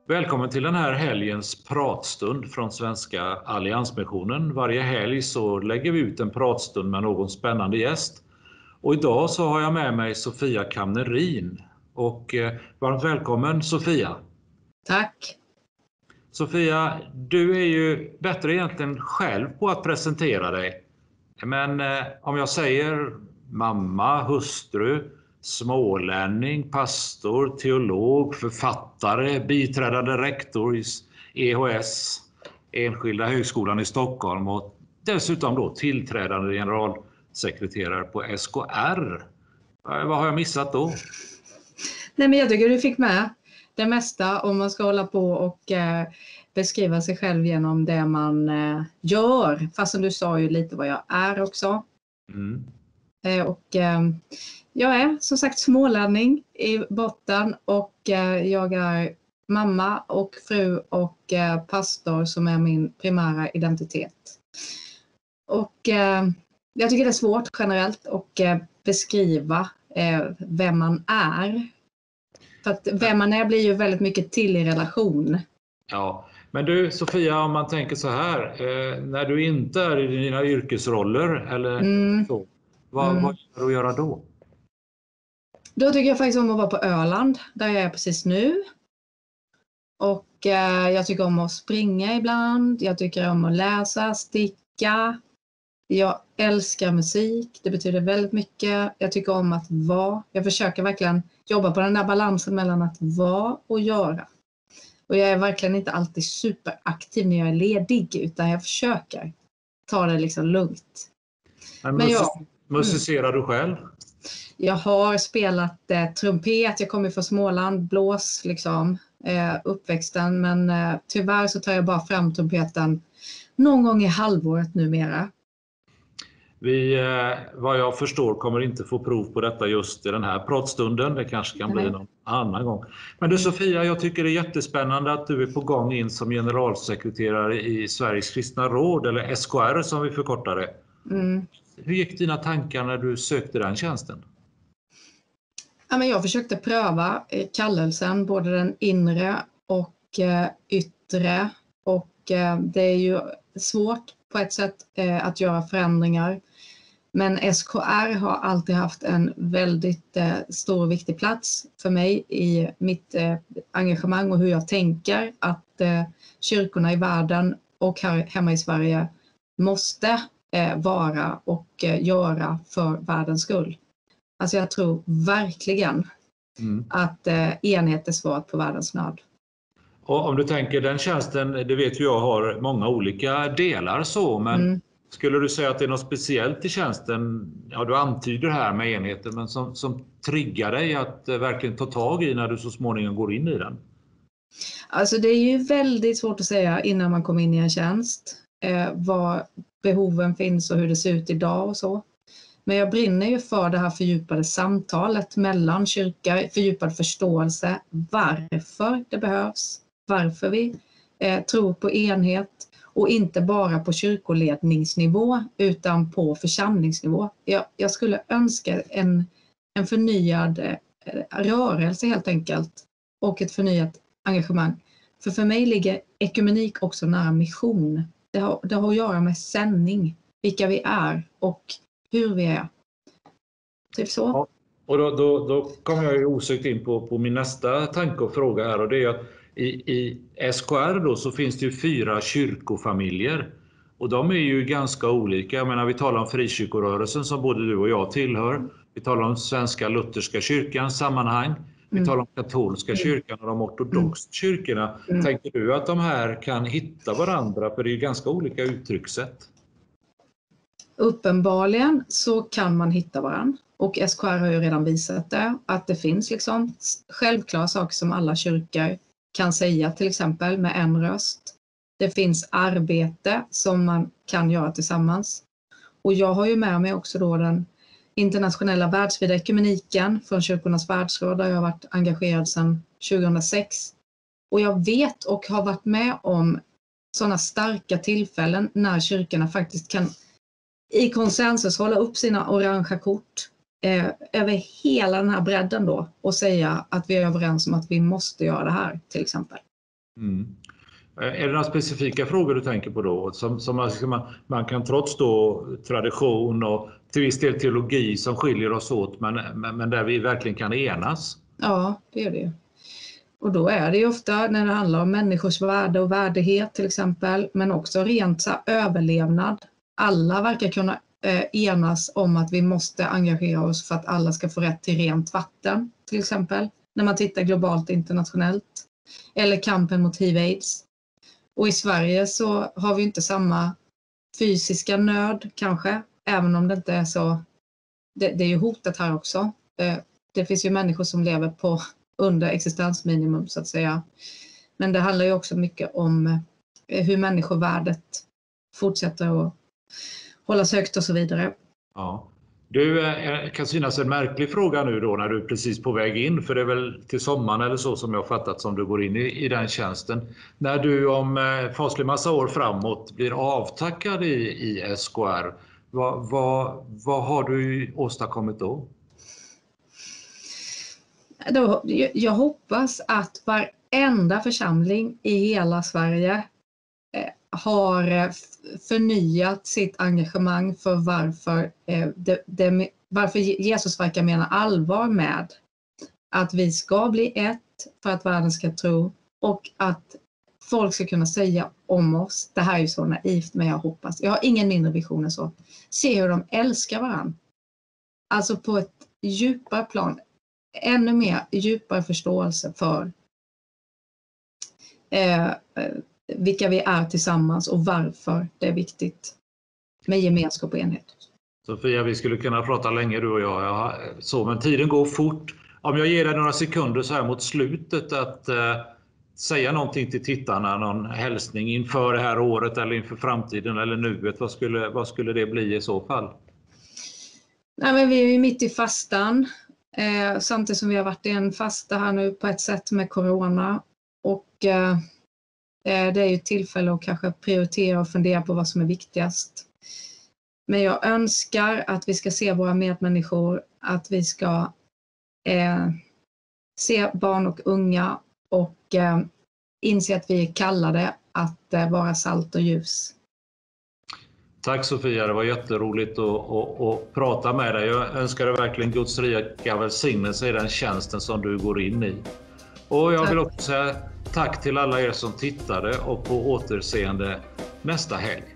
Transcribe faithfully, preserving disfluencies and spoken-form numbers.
Välkommen till den här helgens pratstund från Svenska Alliansmissionen. Varje helg så lägger vi ut en pratstund med någon spännande gäst. Och idag så har jag med mig Sofia Kamnerin. Och eh, varmt välkommen Sofia. Tack. Sofia, du är ju bättre egentligen själv på att presentera dig. Men eh, om jag säger mamma, hustru, smålänning, pastor, teolog, författare, biträdande rektor i E H S, Enskilda högskolan i Stockholm och dessutom då tillträdande generalsekreterare på S K R. Vad har jag missat då? Nej, men jag tycker du fick med det mesta om man ska hålla på och eh, beskriva sig själv genom det man eh, gör. Fastän du sa ju lite vad jag är också. Mm. Eh, och eh, jag är som sagt smålänning i botten och eh, jag är mamma och fru och eh, pastor som är min primära identitet. Och eh, jag tycker det är svårt generellt att eh, beskriva eh, vem man är. För att vem man är blir ju väldigt mycket till i relation. Ja, men du Sofia, om man tänker så här, eh, när du inte är i dina yrkesroller eller Mm. så, vad, Mm. vad gör du att göra då? Då tycker jag faktiskt om att vara på Öland, där jag är precis nu. Och eh, jag tycker om att springa ibland, jag tycker om att läsa, sticka. Jag älskar musik, det betyder väldigt mycket. Jag tycker om att vara. Jag försöker verkligen jobba på den där balansen mellan att vara och göra. Och jag är verkligen inte alltid superaktiv när jag är ledig, utan jag försöker ta det liksom lugnt. Men, Men mus- jag, musicerar du själv? Jag har spelat eh, trumpet, jag kommer från Småland, blås liksom, eh, uppväxten. Men eh, tyvärr så tar jag bara fram trumpeten någon gång i halvåret numera. Vi, eh, vad jag förstår, kommer inte få prov på detta just i den här pratstunden. Det kanske kan bli någon annan gång. Men du Sofia, jag tycker det är jättespännande att du är på gång in som generalsekreterare i Sveriges kristna råd, eller S K R som vi förkortar det. Mm. Hur gick dina tankar när du sökte den tjänsten? Ja, men jag försökte pröva eh, kallelsen, både den inre och eh, yttre. Och eh, det är ju svårt på ett sätt eh, att göra förändringar. Men S K R har alltid haft en väldigt eh, stor och viktig plats för mig i mitt eh, engagemang och hur jag tänker att eh, kyrkorna i världen och här hemma i Sverige måste eh, vara och eh, göra för världens skull. Alltså jag tror verkligen Mm. att eh, enhet är svaret på världens nöd. Och om du tänker den tjänsten, det vet ju jag har många olika delar så, men Mm. skulle du säga att det är något speciellt i tjänsten, ja du antyder här med enheten, men som, som triggar dig att eh, verkligen ta tag i när du så småningom går in i den? Alltså det är ju väldigt svårt att säga innan man kommer in i en tjänst eh, vad behoven finns och hur det ser ut idag och så. Men jag brinner ju för det här fördjupade samtalet mellan kyrkor, fördjupad förståelse, varför det behövs, varför vi eh, tror på enhet och inte bara på kyrkoledningsnivå utan på församlingsnivå. Jag, jag skulle önska en, en förnyad eh, rörelse helt enkelt och ett förnyat engagemang. För för mig ligger ekumenik också nära mission. Det har, det har att göra med sändning, vilka vi är och hur vi är. Typ så. Ja, och då, då, då kommer jag ju osökt in på, på min nästa tanke och fråga här, och det är att i, i S K R då så finns det ju fyra kyrkofamiljer och de är ju ganska olika. Jag menar, vi talar om frikyrkorörelsen som både du och jag tillhör. Vi talar om Svenska Lutherska kyrkans sammanhang. Vi Mm. talar om katolska kyrkan och de ortodoxa kyrkorna. Mm. Tänker du att de här kan hitta varandra? För det är ju ganska olika uttryckssätt. Uppenbarligen så kan man hitta varandra. Och S K R har ju redan visat det. Att det finns liksom självklara saker som alla kyrkor kan säga, till exempel med en röst. Det finns arbete som man kan göra tillsammans. Och jag har ju med mig också då den internationella världsvida ekumeniken från Kyrkornas världsråd där jag har varit engagerad sedan tjugohundrasex. Och jag vet och har varit med om sådana starka tillfällen när kyrkorna faktiskt kan i konsensus hålla upp sina orangea kort eh, över hela den här bredden då och säga att vi är överens om att vi måste göra det här till exempel. Mm. Är det några specifika frågor du tänker på då? Som, som man, man kan trots då tradition och till viss del teologi som skiljer oss åt, men, men, men där vi verkligen kan enas? Ja, det är det ju. Och då är det ju ofta när det handlar om människors värde och värdighet till exempel, men också rent så här, överlevnad. Alla verkar kunna eh, enas om att vi måste engagera oss för att alla ska få rätt till rent vatten till exempel, när man tittar globalt internationellt. Eller kampen mot hiv aids. Och i Sverige så har vi inte samma fysiska nöd kanske, även om det inte är så. Det, det är ju hotat här också. Det, det finns ju människor som lever på under existensminimum så att säga. Men det handlar ju också mycket om hur människovärdet fortsätter att hållas högt och så vidare. Ja. Du, kan synas en märklig fråga nu då när du är precis på väg in, för det är väl till sommaren eller så som jag har fattat som du går in i, i den tjänsten. När du om faslig massa år framåt blir avtackad i, i S K R, vad, vad, vad har du åstadkommit då? då? Jag hoppas att varenda församling i hela Sverige har förnyat sitt engagemang för varför, det, det, varför Jesus verkar mena allvar med att vi ska bli ett för att världen ska tro, och att folk ska kunna säga om oss, det här är ju så naivt men jag hoppas, jag har ingen mindre vision än så, se hur de älskar varandra. Alltså på ett djupare plan, ännu mer djupare förståelse för eh, vilka vi är tillsammans och varför det är viktigt med gemenskap och enhet. Sofia, vi skulle kunna prata länge du och jag, ja, så, men tiden går fort. Om jag ger dig några sekunder så här mot slutet att eh, säga någonting till tittarna, någon hälsning inför det här året eller inför framtiden eller nuet, vad skulle, vad skulle det bli i så fall? Nej, men vi är ju mitt i fastan, eh, samtidigt som vi har varit i en fasta här nu på ett sätt med corona, och eh, det är ju ett tillfälle att kanske prioritera och fundera på vad som är viktigast. Men jag önskar att vi ska se våra medmänniskor, att vi ska eh, se barn och unga och eh, inse att vi är kallade att eh, vara salt och ljus. Tack Sofia, det var jätteroligt att, att, att prata med dig. Jag önskar dig verkligen Guds rika välsignelse i den tjänsten som du går in i. Och jag vill också säga tack till alla er som tittade och på återseende nästa helg.